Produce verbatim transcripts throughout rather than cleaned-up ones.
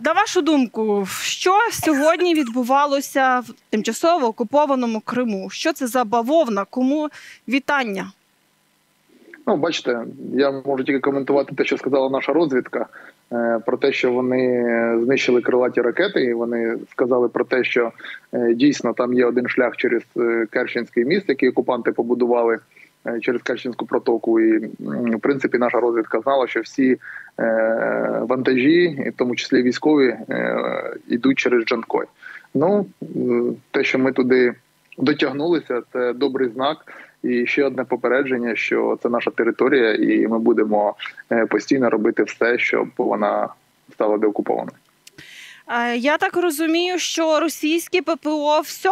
На вашу думку, що сьогодні відбувалося в тимчасово окупованому Криму? Що це за бавовна? Кому вітання? Ну, бачите, я можу тільки коментувати те, що сказала наша розвідка, про те, що вони знищили крилаті ракети, і вони сказали про те, що дійсно там є один шлях через Керченський міст, який окупанти побудували через Керченську протоку. І, в принципі, наша розвідка знала, що всі вантажі, в тому числі військові, йдуть через Джанкой. Ну, те, що ми туди дотягнулися, це добрий знак. І ще одне попередження, що це наша територія, і ми будемо постійно робити все, щоб вона стала деокупованою. Я так розумію, що російське ППО – все?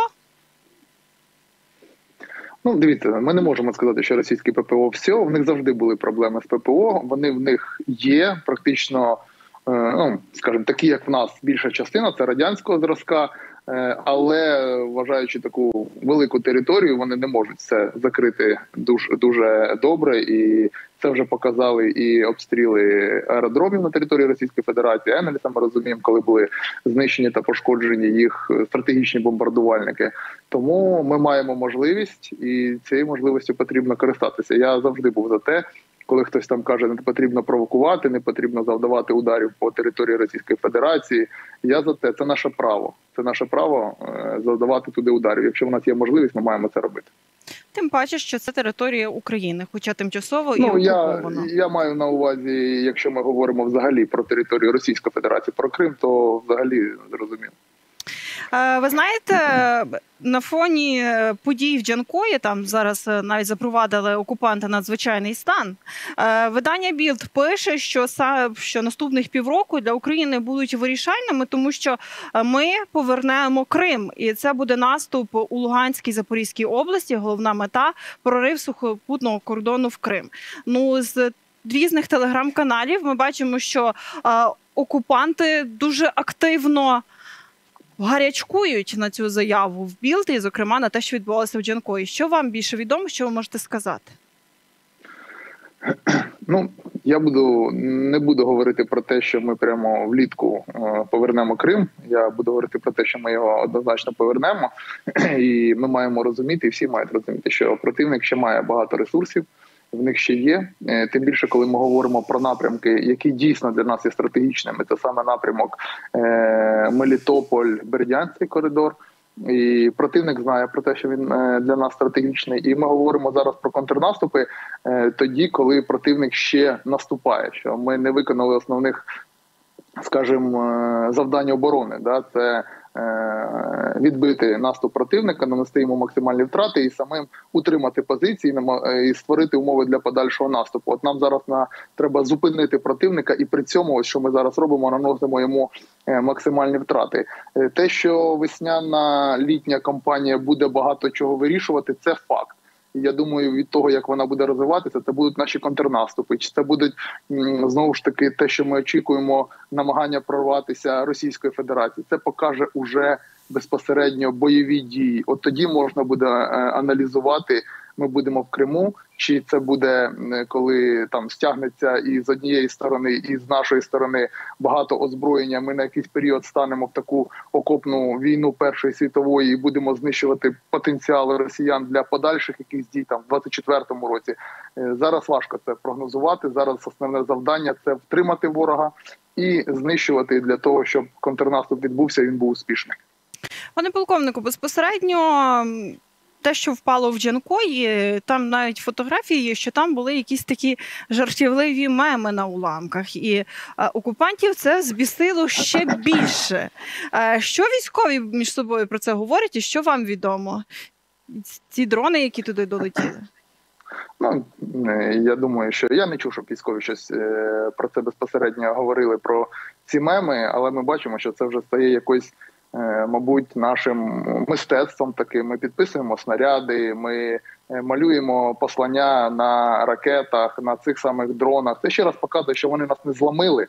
Ну, дивіться, ми не можемо сказати, що російське ППО – все. В них завжди були проблеми з ППО, вони в них є, практично, ну, скажімо, такі, як в нас, більша частина, це радянського зразка, але, вважаючи таку велику територію, вони не можуть це закрити дуже, дуже добре, і це вже показали і обстріли аеродромів на території Російської Федерації, Енгельса, ми розуміємо, коли були знищені та пошкоджені їх стратегічні бомбардувальники. Тому ми маємо можливість, і цією можливістю потрібно користатися. Я завжди був за те, коли хтось там каже, не потрібно провокувати, не потрібно завдавати ударів по території Російської Федерації. Я за те, це наше право. Це наше право завдавати туди ударів. Якщо в нас є можливість, ми маємо це робити. Тим паче, що це територія України, хоча тимчасово і ну, окуповано. Я, я маю на увазі, якщо ми говоримо взагалі про територію Російської Федерації, про Крим, то взагалі зрозуміло. Ви знаєте, на фоні подій в Джанкої, там зараз навіть запровадили окупанти надзвичайний стан, видання Білд пише, що, що наступних півроку для України будуть вирішальними, тому що ми повернемо Крим. І це буде наступ у Луганській, Запорізькій області, головна мета – прорив сухопутного кордону в Крим. Ну, з різних телеграм-каналів ми бачимо, що окупанти дуже активно гарячкують на цю заяву в Білд, і, зокрема, на те, що відбувалося в Джанкої. Що вам більше відомо, що ви можете сказати? Ну, я буду не буду говорити про те, що ми прямо влітку повернемо Крим. Я буду говорити про те, що ми його однозначно повернемо. І ми маємо розуміти, і всі мають розуміти, що противник ще має багато ресурсів, в них ще є. Тим більше, коли ми говоримо про напрямки, які дійсно для нас є стратегічними, це саме напрямок Мелітополь-Бердянський коридор. І противник знає про те, що він для нас стратегічний. І ми говоримо зараз про контрнаступи тоді, коли противник ще наступає, що ми не виконали основних, скажімо, завдань оборони. Да? Це відбити наступ противника, нанести йому максимальні втрати і самим утримати позиції і створити умови для подальшого наступу. От нам зараз на, треба зупинити противника, і при цьому, ось що ми зараз робимо, наносимо йому максимальні втрати. Те, що весняна літня кампанія буде багато чого вирішувати, це факт. Я думаю, від того, як вона буде розвиватися, це будуть наші контрнаступи. Чи це будуть, знову ж таки, те, що ми очікуємо, намагання прорватися Російської Федерації. Це покаже уже безпосередньо бойові дії. От тоді можна буде аналізувати, ми будемо в Криму, чи це буде, коли там стягнеться і з однієї сторони, і з нашої сторони багато озброєння, ми на якийсь період станемо в таку окопну війну Першої світової і будемо знищувати потенціал росіян для подальших якихось дій там в двадцять четвертому році. Зараз важко це прогнозувати, зараз основне завдання – це втримати ворога і знищувати для того, щоб контрнаступ відбувся і він був успішний. Пане полковнику, безпосередньо те, що впало в Джанкої, там навіть фотографії є, що там були якісь такі жартівливі меми на уламках. І окупантів це збісило ще більше. Що військові між собою про це говорять і що вам відомо? Ці дрони, які туди долетіли? Ну, я думаю, що я не чув, щоб військові щось про це безпосередньо говорили, про ці меми, але ми бачимо, що це вже стає якоюсь, мабуть, нашим мистецтвом таким. Ми підписуємо снаряди, ми малюємо послання на ракетах, на цих самих дронах. Це ще раз показує, що вони нас не зламили,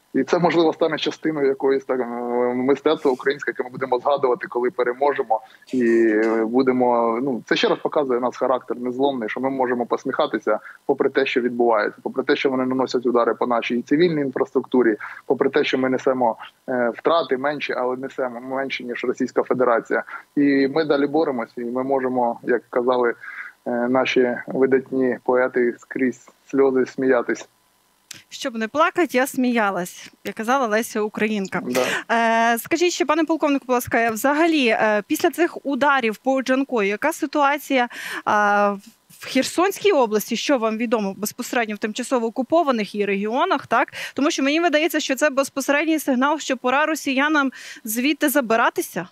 І це, можливо, стане частиною якоїсь так мистецтва українське, яке ми будемо згадувати, коли переможемо. І будемо, ну, це ще раз показує наш характер незломний, що ми можемо посміхатися попри те, що відбувається, попри те, що вони наносять удари по нашій цивільній інфраструктурі, попри те, що ми несемо е, втрати менші, але несемо менші, ніж Російська Федерація. І ми далі боремося, і ми можемо, як казали е, наші видатні поети, скрізь сльози сміятись. Щоб не плакати, я сміялась, як казала Леся Українка. Да. Е, скажіть ще, пане полковнику, будь ласка, взагалі, е, після цих ударів по Джанкою, яка ситуація е, в Херсонській області, що вам відомо безпосередньо в тимчасово окупованих її регіонах, так? Тому що мені видається, що це безпосередній сигнал, що пора росіянам звідти забиратися.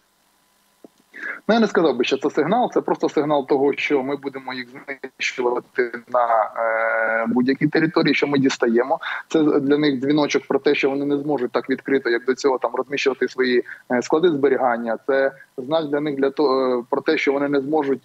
Ну, я не сказав би, що це сигнал, це просто сигнал того, що ми будемо їх знищувати на е, будь-якій території, що ми дістаємо. Це для них дзвіночок про те, що вони не зможуть так відкрито, як до цього, там розміщувати свої склади зберігання. Це знак для них для того, про те, що вони не зможуть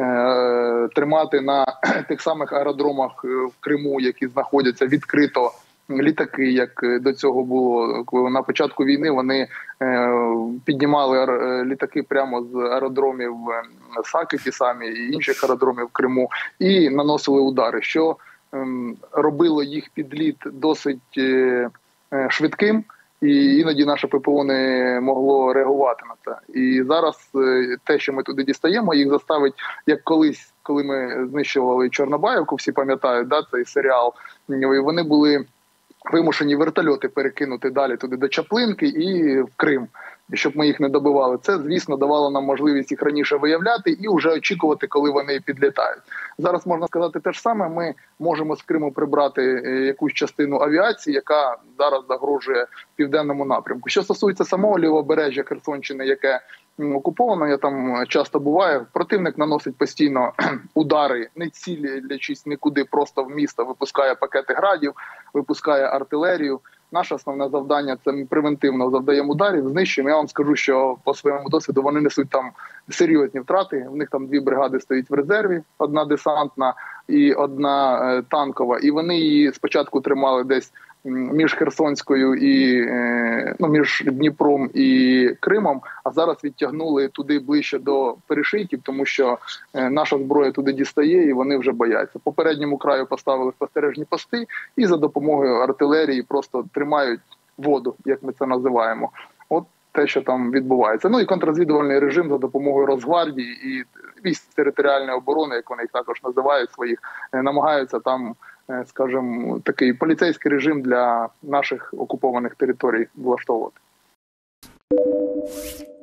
е, тримати на тих самих аеродромах в Криму, які знаходяться відкрито, літаки, як до цього було. Коли на початку війни вони е, піднімали літаки прямо з аеродромів Саки, ті самі, і інших аеродромів в Криму, і наносили удари, що е, робило їх підліт досить е, швидким, і іноді наше ППО не могло реагувати на це. І зараз е, те, що ми туди дістаємо, їх заставить, як колись, коли ми знищували Чорнобаївку, всі пам'ятають, да, цей серіал, і вони були вимушені вертольоти перекинути далі туди до Чаплинки і в Крим, щоб ми їх не добивали. Це, звісно, давало нам можливість їх раніше виявляти і вже очікувати, коли вони підлітають. Зараз можна сказати те ж саме, ми можемо з Криму прибрати якусь частину авіації, яка зараз загрожує південному напрямку. Що стосується самого лівобережжя Херсонщини, яке окуповано, я там часто буваю, противник наносить постійно удари, не цілячись нікуди, просто в місто, випускає пакети градів, випускає артилерію. Наше основне завдання – це ми превентивно завдаємо ударів, знищуємо. Я вам скажу, що по своєму досвіду вони несуть там серйозні втрати. В них там дві бригади стоять в резерві, одна десантна і одна е, танкова. І вони її спочатку тримали десь між Херсонською і ну, між Дніпром і Кримом, а зараз відтягнули туди ближче до перешийків, тому що наша зброя туди дістає і вони вже бояться. По передньому краю поставили спостережні пости і за допомогою артилерії просто тримають воду, як ми це називаємо. От те, що там відбувається. Ну і контррозвідувальний режим за допомогою Росгвардії і військ територіальної оборони, як вони їх також називають своїх, намагаються там, скажімо, такий поліцейський режим для наших окупованих територій влаштовувати.